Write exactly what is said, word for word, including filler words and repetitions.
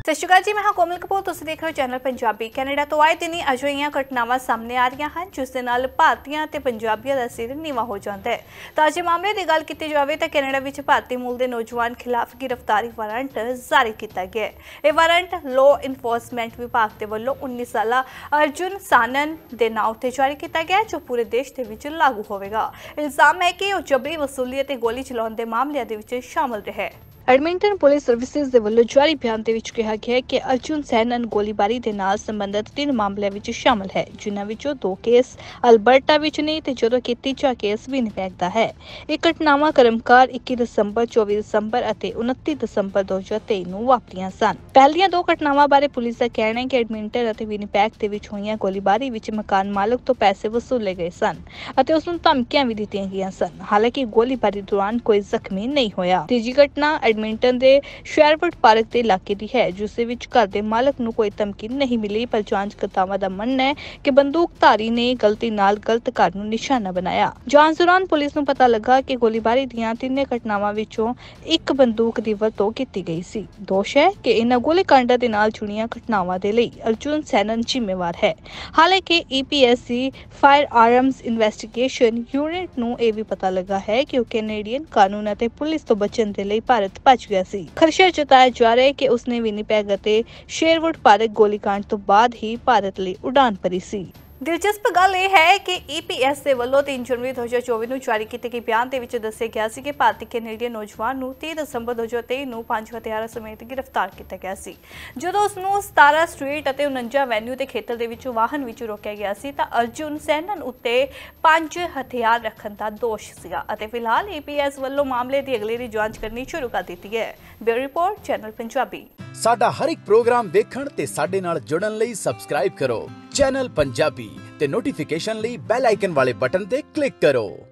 ਸਤਿ ਸ਼੍ਰੀ ਅਕਾਲ ਜੀ, ਮੈਂ ਹਾਂ ਕੋਮਲ ਕਪੂਰ। ਤੁਸੀਂ ਦੇਖ ਰਹੇ ਹੋ ਚੈਨਲ ਪੰਜਾਬੀ। ਕੈਨੇਡਾ ਤੋਂ ਆਏ ਦਿਨੀ ਅਜਿਹੀਆਂ ਘਟਨਾਵਾਂ ਸਾਹਮਣੇ ਆ ਰਹੀਆਂ ਹਨ ਜਿਸ ਦੇ ਨਾਲ ਭਾਰਤੀਆਂ ਤੇ ਪੰਜਾਬੀਆਂ ਦਾ ਸਿਰ ਨੀਵਾਂ ਹੋ ਜਾਂਦਾ ਹੈ। ਤਾਜ਼ੇ ਮਾਮਲੇ ਦੀ ਗੱਲ ਕੀਤੀ ਜਾਵੇ ਤਾਂ ਕੈਨੇਡਾ ਵਿੱਚ ਭਾਰਤੀ ਮੂਲ ਦੇ ਨੌਜਵਾਨ ਖਿਲਾਫ ਗ੍ਰਿਫਤਾਰੀ ਵਾਰੰਟ ਜਾਰੀ ਕੀਤਾ ਗਿਆ ਹੈ। ਇਹ ਵਾਰੰਟ ਲਾਅ ਇਨਫੋਰਸਮੈਂਟ ਵਿਭਾਗ ਦੇ ਵੱਲੋਂ ਉੱਨੀ ਸਾਲਾ ਅਰਜੁਨ ਸਾਨਨ ਦੇ ਨਾਂ ਉੱਤੇ ਜਾਰੀ ਕੀਤਾ ਗਿਆ, ਜੋ ਪੂਰੇ ਦੇਸ਼ ਦੇ ਵਿੱਚ ਲਾਗੂ ਹੋਵੇਗਾ। ਇਲਜ਼ਾਮ ਹੈ ਕਿ ਉਹ ਜਬਰੀ ਵਸੂਲੀ ਅਤੇ ਗੋਲੀ ਚਲਾਉਣ ਦੇ ਮਾਮਲਿਆਂ ਦੇ ਵਿੱਚ ਸ਼ਾਮਲ ਰਹੇ। ਐਡਮਿੰਟਨ ਪੁਲਿਸ ਸਰਵਿਸਿਜ਼ ਦੇ ਵੱਲੋਂ ਜਾਰੀ ਬਿਆਨ ਦੇ ਵਿੱਚ ਕਿਹਾ ਗਿਆ ਹੈ ਕਿ ਅਰਜੁਨ ਸੈਨਨ ਗੋਲੀਬਾਰੀ ਦੇ ਨਾਲ ਸੰਬੰਧਿਤ ਤਿੰਨ ਮਾਮਲਿਆਂ ਵਿੱਚ ਸ਼ਾਮਲ ਹੈ, ਜਿਨ੍ਹਾਂ ਵਿੱਚੋਂ ਦੋ ਕੇਸ ਅਲਬਰਟਾ ਵਿੱਚ ਨੇ ਤੇ ਜਦੋਂ ਕਿ ਤੀਜਾ ਕੇਸ ਵਿਨੀਪੈਗ ਦਾ ਹੈ। ਇਹ ਘਟਨਾਵਾਂ ਕਰਮਕਾਰ ਇੱਕੀ ਦਸੰਬਰ, ਚੌਵੀ ਦਸੰਬਰ ਅਤੇ ਉਨੱਤੀ ਦਸੰਬਰ ਦੋ ਹਜ਼ਾਰ ਤੇਈ ਨੂੰ ਵਾਪਰੀਆਂ ਸਨ। ਪਹਿਲੀਆਂ ਦੋ ਘਟਨਾਵਾਂ ਬਾਰੇ ਪੁਲਿਸ ਦਾ ਕਹਿਣਾ ਹੈ ਕਿ ਐਡਮਿੰਟਨ ਅਤੇ ਵਿਨੀਪੈਗ ਦੇ ਵਿੱਚ ਹੋਈਆਂ ਗੋਲੀਬਾਰੀ ਵਿੱਚ ਮਕਾਨ ਮਾਲਕ ਤੋਂ ਪੈਸੇ ਵਸੂਲੇ ਗਏ ਸਨ ਅਤੇ ਉਸ ਨੂੰ ਧਮਕੀਆਂ ਵੀ ਦਿੱਤੀਆਂ ਗਈਆਂ ਸਨ। ਹਾਲਾਂਕਿ ਗੋਲੀਬਾਰੀ ਦੌਰਾਨ ਕੋਈ ਜ਼ਖਮੀ ਨਹੀਂ ਹੋਇਆ। ਤੀਜੀ ਘਟਨਾ ਐਡਮਿੰਟਨ ਦੇ ਸ਼ੈਰਵੁੱਡ ਪਾਰਕ ਦੇ ਇਲਾਕੇ ਦੀ ਹੈ, ਜਿਸ ਦੇ ਵਿੱਚ ਘਰ ਦੇ ਮਾਲਕ ਨੂੰ ਕੋਈ ਧਮਕੀ ਨਹੀਂ ਮਿਲੀ, ਪਰ ਜਾਂਚਕਰਤਾਵਾਂ ਦਾ ਮੰਨਣਾ ਹੈ ਕਿ ਬੰਦੂਕਧਾਰੀ ਨੇ ਗਲਤੀ ਨਾਲ ਗਲਤ ਘਰ ਨੂੰ ਨਿਸ਼ਾਨਾ ਬਣਾਇਆ। ਜਾਂਚ ਦੌਰਾਨ ਪੁਲਿਸ ਨੂੰ ਪਤਾ ਲੱਗਾ ਕਿ ਗੋਲੀਬਾਰੀ ਦੀਆਂ ਤਿੰਨੇ ਘਟਨਾਵਾਂ ਵਿੱਚੋਂ ਇੱਕ ਬੰਦੂਕ ਦੀ ਵਰਤੋਂ ਕੀਤੀ ਗਈ ਸੀ। ਦੋਸ਼ ਹੈ ਕਿ ਇਹਨਾਂ ਗੋਲੀਕਾਂਡਾਂ ਦੇ ਨਾਲ ਜੁੜੀਆਂ ਘਟਨਾਵਾਂ ਦੇ ਲਈ ਅਰਜੁਨ ਸੈਨਨ ਜ਼ਿੰਮੇਵਾਰ ਹੈ। ਹਾਲਾਂਕਿ ਈ ਪੀ ਐਸ ਦੀ ਫਾਇਰ ਆਰਮਸ ਇਨਵੈਸਟੀਗੇਸ਼ਨ ਯੂਨਿਟ ਨੂੰ ਇਹ ਵੀ ਪਤਾ ਲੱਗਾ ਹੈ ਕਿ ਉਹ ਕੈਨੇਡੀਅਨ ਕਾਨੂੰਨ ਅਤੇ ਪੁਲਿਸ ਤੋਂ ਬਚਣ ਦੇ ਲਈ ਭਾਰਤ ਭੱਜ ਗਿਆ ਸੀ। ਖਰਸ਼ਾ ਜਤਾਇਆ ਜਾ ਰਿਹਾ ਹੈ ਕਿ ਉਸਨੇ ਵਿਨੀਪੈਗ ਅਤੇ ਸ਼ੇਰਵੁੱਡ ਪਾਰਕ ਗੋਲੀकांड ਤੋਂ ਬਾਅਦ ਹੀ ਭਾਰਤ ਲਈ ਉਡਾਨ ਭਰੀ ਸੀ। ਦਿਲਚਸਪ ਗੱਲ ਇਹ ਹੈ ਕਿ ਈ ਪੀ ਐਸ ਦੇ ਵੱਲੋਂ ਤਿੰਨ ਜਨਵਰੀ ਦੋ ਹਜ਼ਾਰ ਚੌਵੀ ਨੂੰ ਜਾਰੀ ਕੀਤੇ ਗਏ ਬਿਆਨ ਦੇ ਵਿੱਚ ਦੱਸਿਆ ਗਿਆ ਸੀ ਕਿ ਭਾਰਤੀ ਕੈਨੇਡੀਅਨ ਨੌਜਵਾਨ ਨੂੰ ਤੀਹ ਦਸੰਬਰ ਦੋ ਹਜ਼ਾਰ ਤੇਈ ਨੂੰ ਪੰਜ ਹਥਿਆਰਾਂ ਸਮੇਤ ਗ੍ਰਿਫਤਾਰ ਕੀਤਾ ਗਿਆ ਸੀ। ਜਦੋਂ ਉਸ ਨੂੰ ਸਤਾਰਾਂ ਸਟਰੀਟ ਅਤੇ ਉਨੰਜਾ ਵੈਨਿਊ ਦੇ ਖੇਤਰ ਦੇ ਵਿੱਚ ਵਾਹਨ ਵਿੱਚ ਰੋਕਿਆ ਗਿਆ ਸੀ ਤਾਂ ਅਰਜੁਨ ਸੈਨਨ ਉੱਤੇ ਪੰਜ ਹਥਿਆਰ ਰੱਖਣ ਦਾ ਦੋਸ਼ ਸੀਗਾ ਅਤੇ ਫਿਲਹਾਲ ਈ ਪੀ ਐਸ ਵੱਲੋਂ ਮਾਮਲੇ ਦੀ ਅਗਲੇਰੀ ਜਾਂਚ ਕਰਨੀ ਸ਼ੁਰੂ ਕਰ ਦਿੱਤੀ ਹੈ। Bureau report, channel Punjabi. ਸਾਡਾ ਹਰ ਇੱਕ ਪ੍ਰੋਗਰਾਮ ਦੇਖਣ ਤੇ ਸਾਡੇ ਨਾਲ ਜੁੜਨ ਲਈ ਸਬਸਕ੍ਰਾਈਬ ਕਰੋ ਚੈਨਲ ਪੰਜਾਬੀ ਤੇ ਨੋਟੀਫਿਕੇਸ਼ਨ ਲਈ ਬੈਲ ਆਈਕਨ ਵਾਲੇ ਬਟਨ ਤੇ ਕਲਿੱਕ ਕਰੋ।